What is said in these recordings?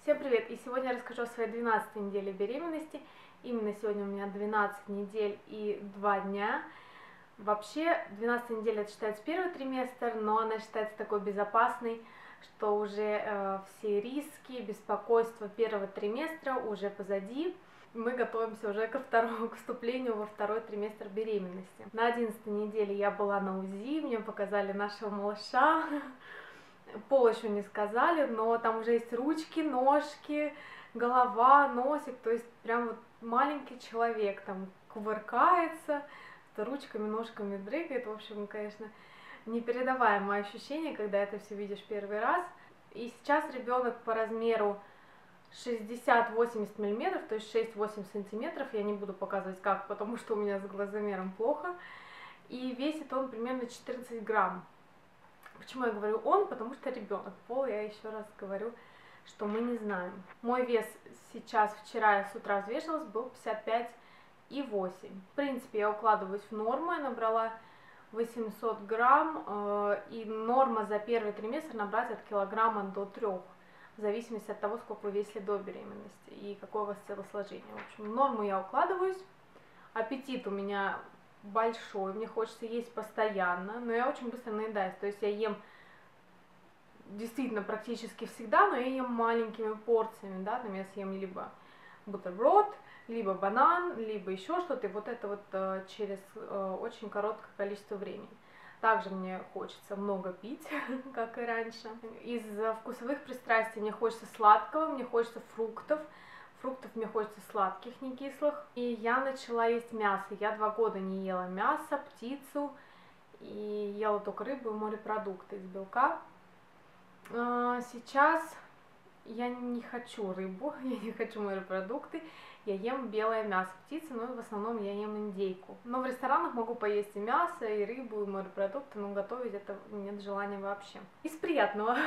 Всем привет! И сегодня я расскажу о своей 12-й неделе беременности. Именно сегодня у меня 12 недель и 2 дня. Вообще, 12-я неделя это считается первый триместр, но она считается такой безопасной, что уже все риски, беспокойства первого триместра уже позади. Мы готовимся уже к вступлению во второй триместр беременности. На 11-й неделе я была на УЗИ, мне показали нашего малыша. Пол еще не сказали, но там уже есть ручки, ножки, голова, носик, то есть прям вот маленький человек там кувыркается, ручками, ножками дрыгает. В общем, конечно, непередаваемое ощущение, когда это все видишь первый раз. И сейчас ребенок по размеру 60-80 мм, то есть 6-8 сантиметров, я не буду показывать как, потому что у меня с глазомером плохо, и весит он примерно 14 грамм. Почему я говорю он? Потому что ребенок. Пол, я еще раз говорю, что мы не знаем. Мой вес сейчас, вчера я с утра взвешивалась, был 55,8. В принципе, я укладываюсь в норму, я набрала 800 грамм, и норма за первый триместр набрать от килограмма до 3, в зависимости от того, сколько вы весили до беременности и какое у вас телосложение. В общем, в норму я укладываюсь, аппетит у меня большой, мне хочется есть постоянно, но я очень быстро наедаюсь, то есть я ем действительно практически всегда, но я ем маленькими порциями, да, там я съем либо бутерброд, либо банан, либо еще что-то, и вот это вот через очень короткое количество времени. Также мне хочется много пить, как и раньше. Из вкусовых пристрастий мне хочется сладкого, мне хочется фруктов. Фруктов мне хочется сладких, не кислых. И я начала есть мясо. Я 2 года не ела мясо, птицу. И ела только рыбу и морепродукты из белка. Сейчас я не хочу рыбу, я не хочу морепродукты. Я ем белое мясо, птицу, но в основном я ем индейку. Но в ресторанах могу поесть и мясо, и рыбу, и морепродукты, но готовить это нет желания вообще. Из приятного,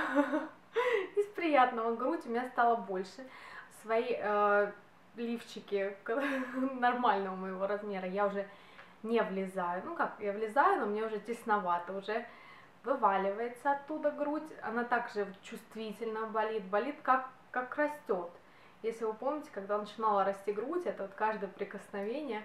грудь у меня стала больше. Свои лифчики нормального моего размера я уже не влезаю. Ну как, я влезаю, но мне уже тесновато, уже вываливается оттуда грудь. Она также чувствительно болит как растет. Если вы помните, когда начинала расти грудь, это вот каждое прикосновение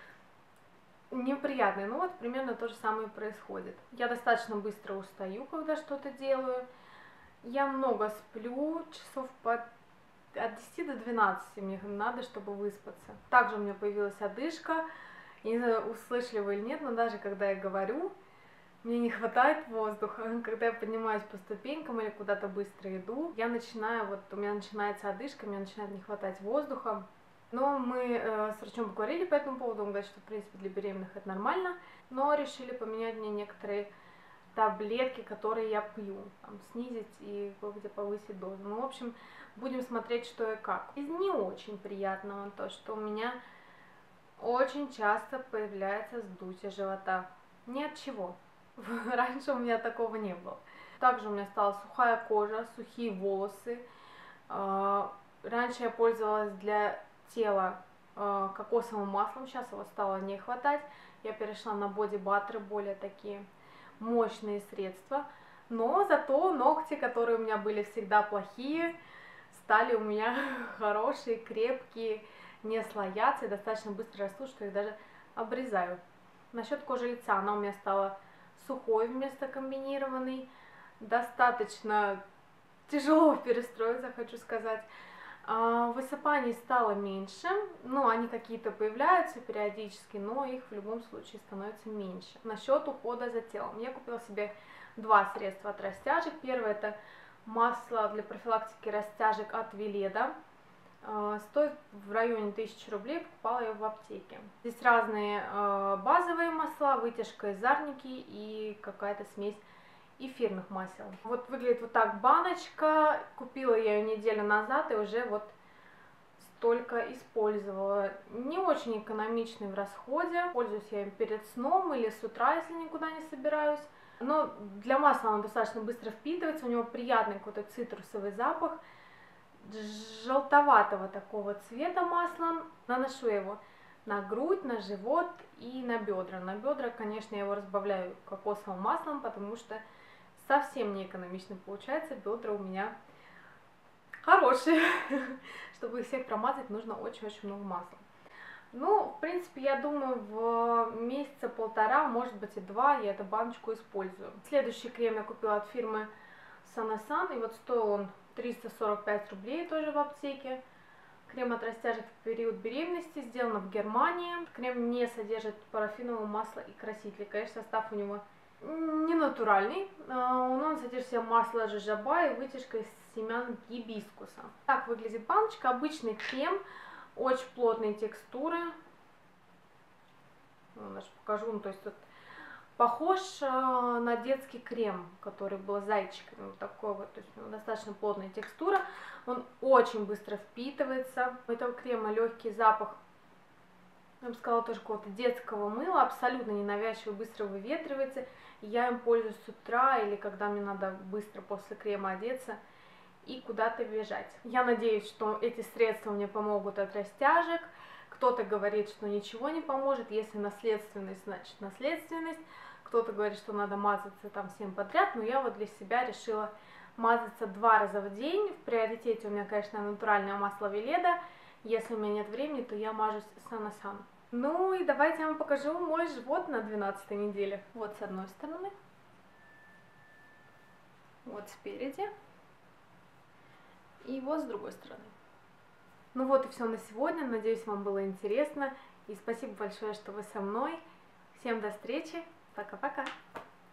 неприятное. Ну вот примерно то же самое происходит. Я достаточно быстро устаю, когда что-то делаю. Я много сплю, часов от 10 до 12 мне надо, чтобы выспаться. Также у меня появилась одышка. Я не знаю, услышали вы или нет, но даже когда я говорю, мне не хватает воздуха. Когда я поднимаюсь по ступенькам или куда-то быстро иду, я начинаю, вот у меня начинается одышка, мне начинает не хватать воздуха. Но мы с врачом поговорили по этому поводу, он говорит, что в принципе для беременных это нормально, но решили поменять мне некоторые таблетки, которые я пью, там, снизить и где повысить дозу. Ну, в общем, будем смотреть, что и как. Из не очень приятного то, что у меня очень часто появляется вздутие живота. Ни от чего. Раньше у меня такого не было. Также у меня стала сухая кожа, сухие волосы. Раньше я пользовалась для тела кокосовым маслом, сейчас его стало не хватать. Я перешла на боди-баттеры, более такие мощные средства. Но зато ногти, которые у меня были всегда плохие, стали у меня хорошие, крепкие, не слоятся и достаточно быстро растут, что их даже обрезаю. Насчет кожи лица, она у меня стала сухой вместо комбинированной. Достаточно тяжело перестроиться, хочу сказать. Высыпаний стало меньше, ну, они какие-то появляются периодически, но их в любом случае становится меньше. Насчет ухода за телом. Я купила себе 2 средства от растяжек. Первое — это масло для профилактики растяжек от Веледа. Стоит в районе 1000 рублей, покупала ее в аптеке. Здесь разные базовые масла, вытяжка из арники и какая-то смесь эфирных масел. Вот выглядит вот так баночка. Купила я ее неделю назад и уже вот столько использовала. Не очень экономичный в расходе. Пользуюсь я им перед сном или с утра, если никуда не собираюсь. Но для масла он достаточно быстро впитывается, у него приятный какой-то цитрусовый запах. Желтоватого такого цвета маслом. Наношу его на грудь, на живот и на бедра. На бедра, конечно, я его разбавляю кокосовым маслом, потому что совсем не экономично получается. Бедра у меня хорошие. Чтобы их всех промазать, нужно очень-очень много масла. Ну, в принципе, я думаю, в месяца полтора, может быть и два, я эту баночку использую. Следующий крем я купила от фирмы Санасан, и вот стоил он 345 рублей тоже в аптеке. Крем от растяжек в период беременности, сделан в Германии. Крем не содержит парафинового масла и красителей. Конечно, состав у него не натуральный, он содержит в себе масло жожоба и вытяжка из семян гибискуса. Так выглядит баночка. Обычный крем, очень плотные текстуры. Даже покажу, ну, то есть вот похож на детский крем, который был зайчиками, вот такой вот, то есть достаточно плотная текстура. Он очень быстро впитывается. У этого крема легкий запах, я бы сказала, тоже какого-то детского мыла, абсолютно ненавязчиво, быстро выветривается. Я им пользуюсь с утра или когда мне надо быстро после крема одеться и куда-то бежать. Я надеюсь, что эти средства мне помогут от растяжек. Кто-то говорит, что ничего не поможет, если наследственность, значит наследственность. Кто-то говорит, что надо мазаться там всем подряд, но я вот для себя решила мазаться 2 раза в день. В приоритете у меня, конечно, натуральное масло Веледа. Если у меня нет времени, то я мажусь Санасан. Ну и давайте я вам покажу мой живот на 12-й неделе. Вот с одной стороны, вот спереди и вот с другой стороны. Ну вот и все на сегодня. Надеюсь, вам было интересно. И спасибо большое, что вы со мной. Всем до встречи. Пока-пока.